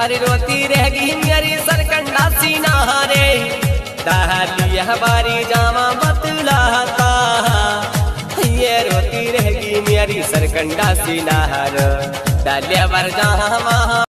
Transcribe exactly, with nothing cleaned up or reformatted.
अरे रोती रहेगी मेरी सरकंडा सीना रे, दहली हमारी जामा बतलाता, ये रोती रहेगी मेरी सरकंडा सीना रे, डाले बर जामा।